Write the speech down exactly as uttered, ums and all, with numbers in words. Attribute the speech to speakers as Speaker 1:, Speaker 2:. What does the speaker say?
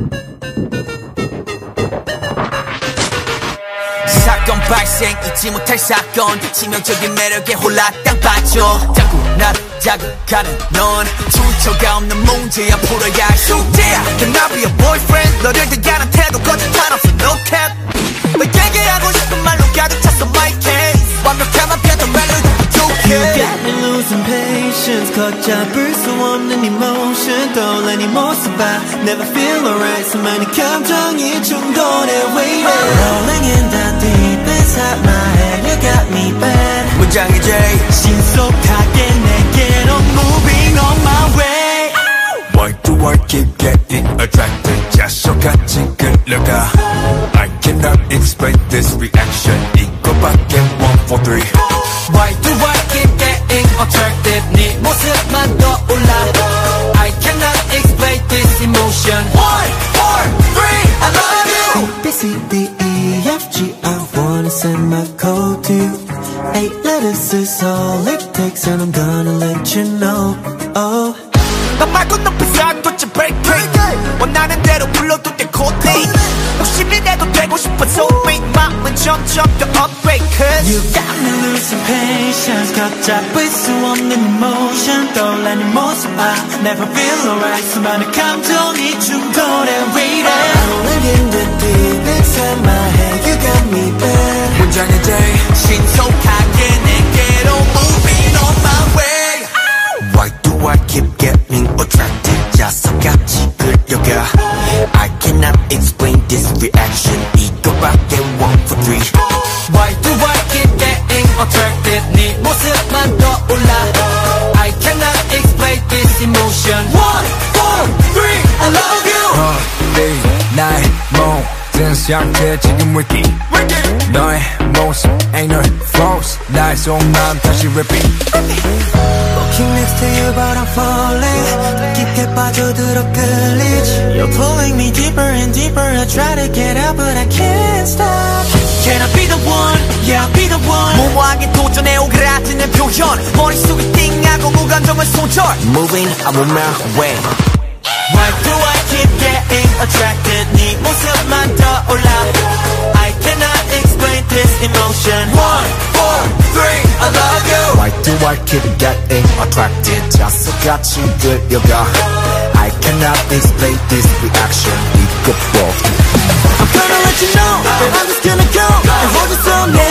Speaker 1: 사건 발생 잊지 못할 사건 치명적인 매력에 홀라 땅 빠져 자꾸 나를 자극하는 넌 출처가 없는 문제야 풀어야 할 숙제야 Can I be a boyfriend 너를 대하는 태도 거짓말 없어 no cap 너에게 하고 싶은 말로 가득 찼어 my case 완벽함만 펴던 말로 부족해
Speaker 2: You got me losing patience 걷잡을 수 없는 emotion 떠올라 네 모습 봐 Never feel alright 수많은 감정이 충돌해 waiting Rolling in the deep inside my head You got me bad
Speaker 1: 문장이 제일
Speaker 2: 신속하게 내게로 moving on my way
Speaker 3: Why do I keep getting attracted 자석같이 끌려가 I cannot explain this reaction 이거밖에 one four three
Speaker 1: Why do I keep getting attracted 네 모습만 떠올라 I cannot explain this emotion one four three I love you
Speaker 2: A, B, C, D, E, F, G I wanna send my code to you Eight letters is all it takes and I'm gonna let you know Oh
Speaker 1: 너 말고 높이 쌓아뒀지 break 원하는 대로 불러도 돼 코디 욕심이라도 되고 싶어 so big 마음은 점점 더 upgrade cause
Speaker 2: You got me losing patience 걷잡을 수 없는 emotion 떠올라 네 모습 봐 Never feel alright 수많은 감정이 충돌해 waiting Rolling in the deep inside my head You got me bad
Speaker 1: 문장의 제일 신속하게 내게로 moving on my way
Speaker 3: Why do I keep getting attracted 자석같이 끌려가 I cannot explain this reaction 이거밖에 one four three
Speaker 1: Why do I keep getting attracted 네 모습만 떠올라 I cannot explain this emotion one four three I love you
Speaker 3: 어, 네, 나의 모든 상태 지금 wiki 너의 모습 ain't no false 나의 속마음 다시 repeat
Speaker 2: Walking next to you but I'm falling 깊게 빠져들어 끌리지 You're pulling me deeper and deeper I try to get out but I can't stop Can I be the one? Yeah I'll be the one
Speaker 1: 무모하게 도전해 오그라드는 표현 머릿속이 띵하고 무감정을 손절
Speaker 3: Moving I'm on my way
Speaker 2: Why do I keep getting attracted 네 모습만 떠올라 I cannot explain this emotion
Speaker 1: one four three I love you
Speaker 3: Why do I keep getting attracted 자석같이 끌려가 I cannot explain this reaction 이거 뭐
Speaker 2: I'm gonna let you know that I'm just gonna go and hold you so near